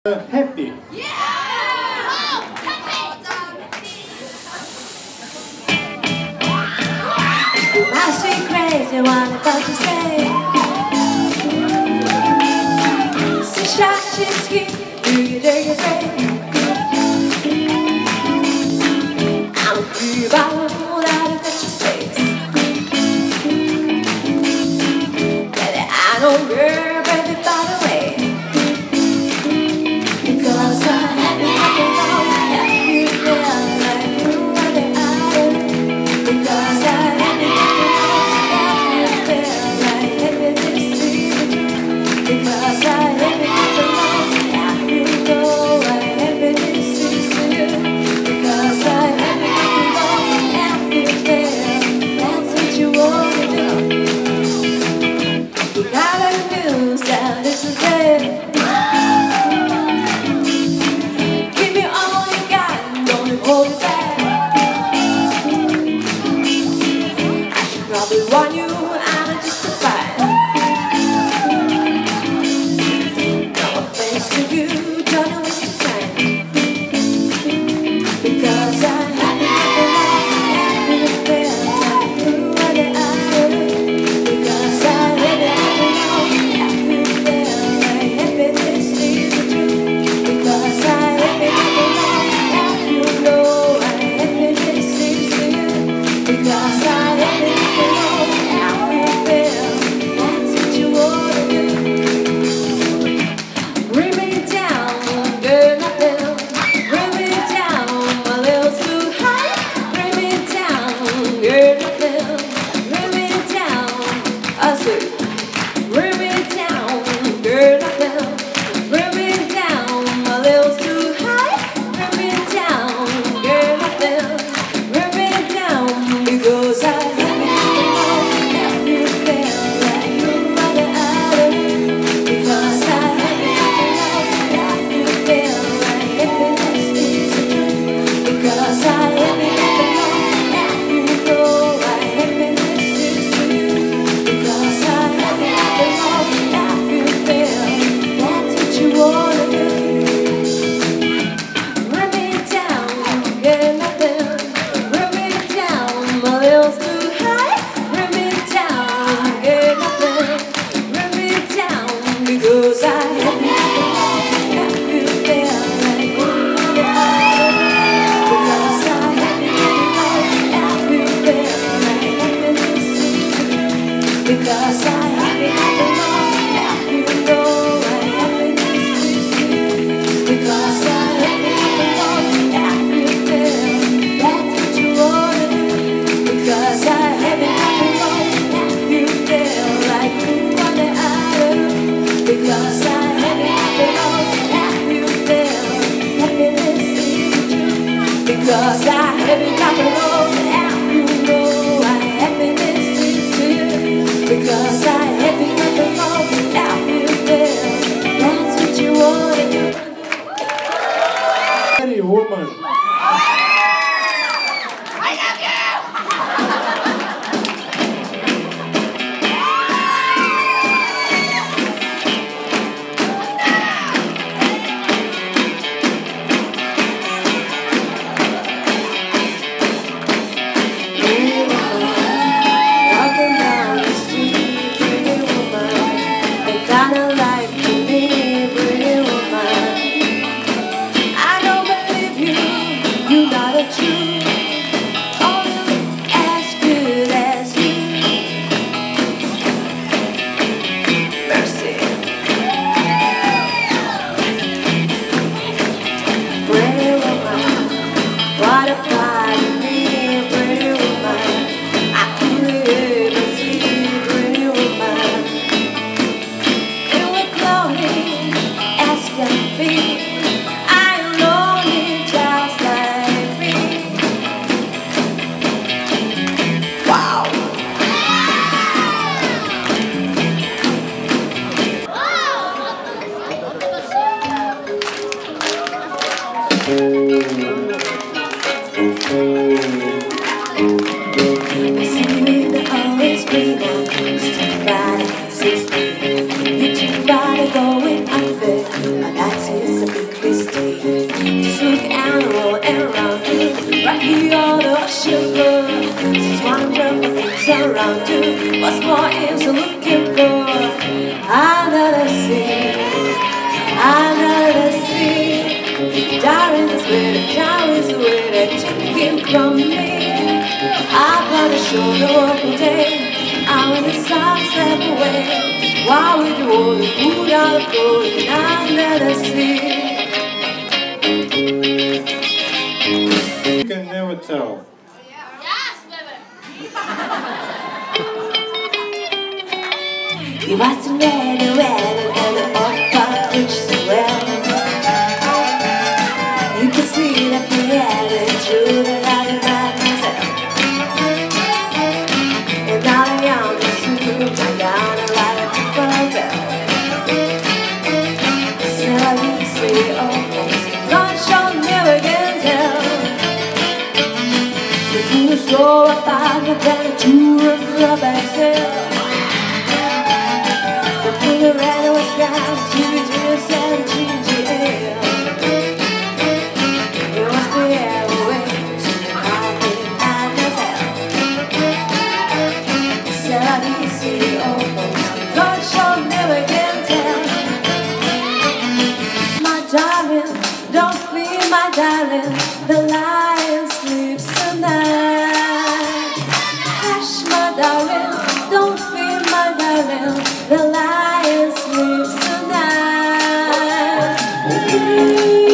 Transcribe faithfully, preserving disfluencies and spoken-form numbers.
Happy. Yeah! You must be crazy, what about to say? So shot she's skin, do you take a break? I'm a free bottle out of your space. Baby, I don't care, baby, by the way. Because I'm happy, happy, happy, you feel like you are the idol. Because I'm happy, happy, you feel like happiness is the truth. Because I'm happy, happy, you know what happiness is to you. Because I'm happy, happy, you feel that's what you want to do. You gotta do that, this is it. Hold it back. I should probably warn you, I'm justified. No offense to you, don't waste your time. Because I'm happy, happy, happy to feel like you are the idol. Because I'm happy, happy, happy to feel like happiness is the truth. Because I'm happy, happy, you know I happiness is to you. Because I happy to know how you feel. That's what you wanna do. Bring me down, girl, nothing. Bring me down, my levels too high. Bring me down, girl, nothing. Bring me down, I say. Bring me down, girl, nothing. Bring me down, my levels too high. Bring me down, girl, nothing. Bring me down, because I have you feel like you are the idol. Because I have you feel like happiness is the truth. Because I have you know why happiness is to you. Because I have you feel that's what you wanna do. Bring me down, get nothing. Bring me down, my levels too high. Bring me down, get nothing. Bring me down, because I have you feel like you are the idol. Because I have you feel like happiness is the truth. Because I have you know why happiness is to you. Because I have you feel that's what you wanna do. Because I have you feel like you are the idol. Because I have you feel happiness is the truth. Because I have you know why happiness is to you. Because I have you feel that's what you wanna do. Any woman. Walking down the street, pretty woman, they kinda like to me, pretty woman. I don't believe you, you're not a Jew, only as good as you. Mercy. Pretty woman, what a part of me, pretty woman. I could even see, pretty woman. You were glowing as can be. I am lonely just like me. Wow. I see you always green and stick by, sister. You keep by going up there, and that's his from me. I promise you'll walk away. I when the sun step away, while we do all the good out of good under the sea. You can never tell. Yes, baby. You are so red and red and the off which so well. You can see that we had it through the light of madness. And now I'm young and soon I'm down and like a triple bell. So you see, oh, God shall never can tell. The fool so apart, but then a two of love myself. The finger ran was down to reduce and change the air. It was the airway, so I think I myself. Said I didn't see almost, God shall never can tell. My darling, don't fear my darling, the lion sleeps tonight. Hush my darling, don't fear my darling, the lion sleeps tonight.